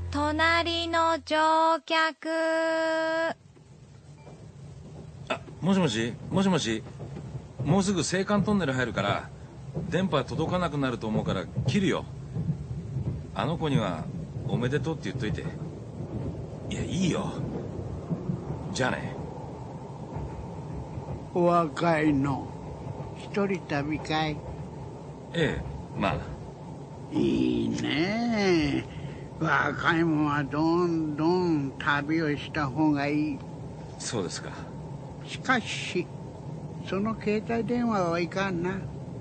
隣の乗客。 もしもし、もしもし。もうすぐ青函トンネル入るから電波届かなくなると思うから切るよ。あの子にはおめでとうって言っといて。いや、いいよ。じゃあね。 お若いの一人旅かい？ ええ、まあ。 いいねえ。若いもんはどんどん旅をした方がいい。 そうですか。 しかしその携帯電話はいかんな。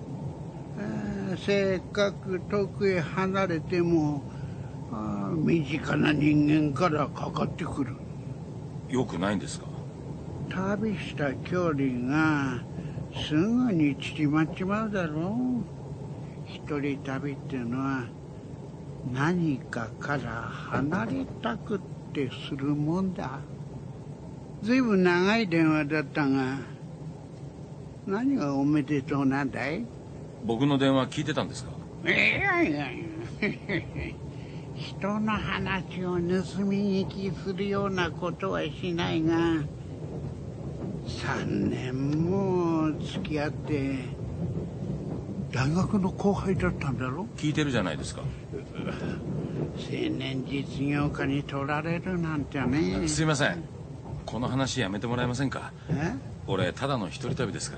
せっかく遠くへ離れても身近な人間からかかってくる。 よくないんですか？ 旅した距離がすぐに縮まっちまうだろう。一人旅っていうのは何かから離れたくってするもんだ。ずいぶん長い電話だったが何がおめでとうなんだい？ 僕の電話聞いてたんですか？ いやいや人の話を盗み聞きするようなことはしないが3年も付き合って大学の後輩だったんだろ？ 聞いてるじゃないですか。 青年実業家に取られるなんてね。 すいません、この話やめてもらえませんか？ え？ 俺ただの一人旅ですから。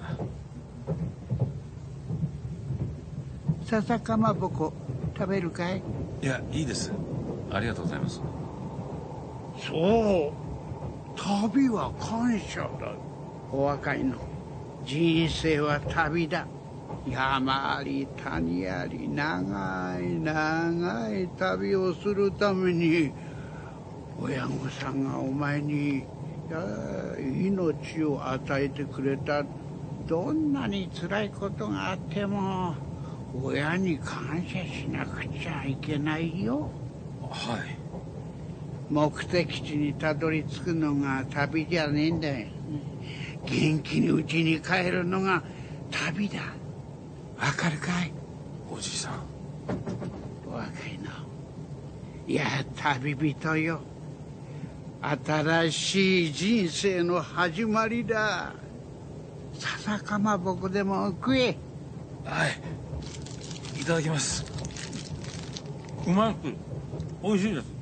笹かまぼこ食べるかい？ いや、いいです。ありがとうございます。 そう、旅は感謝だ。お若いの人生は旅だ。山あり谷あり長い長い旅をするために親御さんがお前に命を与えてくれた。どんなに辛いことがあっても親に感謝しなくちゃいけないよ。 はい。 目的地にたどり着くのが旅じゃねえんだよ。元気に家に帰るのが旅だ。わかるかい？ おじいさん。 若いの。いや、旅人よ。新しい人生の始まりだ。笹かまぼこでも食え。 はい。いただきます。うまく、美味しいです。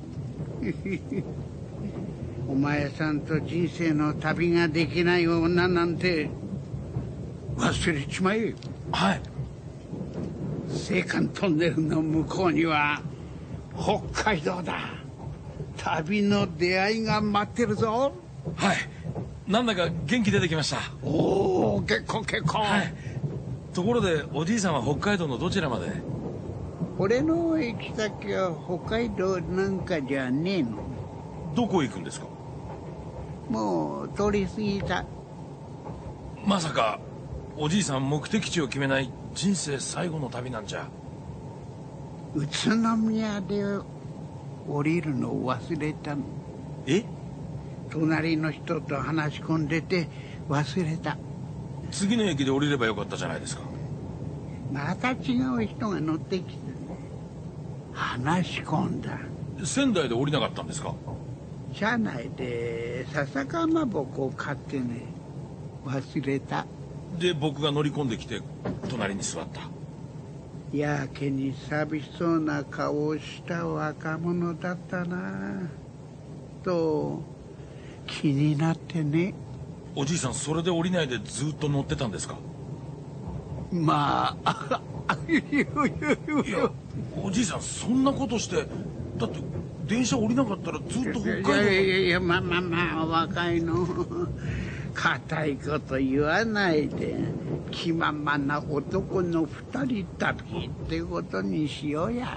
お前さんと人生の旅ができない女なんて忘れちまえ。 はい。 青函トンネルの向こうには北海道だ。旅の出会いが待ってるぞ。 はい。なんだか元気出てきました。 おお、結構結構。 はい。ところでおじいさんは北海道のどちらまで？ 俺の行き先は北海道なんかじゃねえの。 どこ行くんですか？ もう通り過ぎた。 まさかおじいさん目的地を決めない人生最後の旅なんじゃ？ 宇都宮で降りるのを忘れたの。 え？ 隣の人と話し込んでて忘れた。 次の駅で降りればよかったじゃないですか。 また違う人が乗ってきて話し込んだ。 仙台で降りなかったんですか？ 車内で笹かまぼこを買ってね、忘れた。 で僕が乗り込んできて隣に座った。 やけに寂しそうな顔をした若者だったなと気になってね。 おじいさんそれで降りないでずっと乗ってたんですか？ まあいや、おじいさんそんなことして、だって電車降りなかったらずっと北海道。 いやまあ若いの固いこと言わないで気ままな男の二人旅ってことにしようや。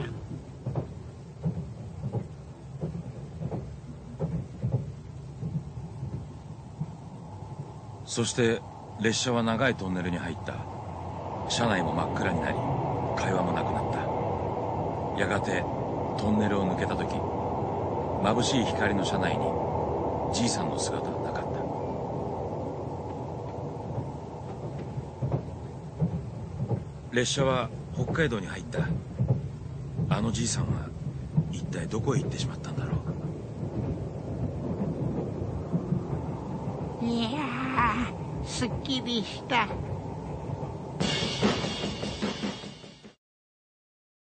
そして列車は長いトンネルに入った。車内も真っ暗になり会話もなくなった。やがてトンネルを抜けた時、眩しい光の車内にじいさんの姿はなかった。列車は北海道に入った。あのじいさんは一体どこへ行ってしまったんだろいやーすっきりした。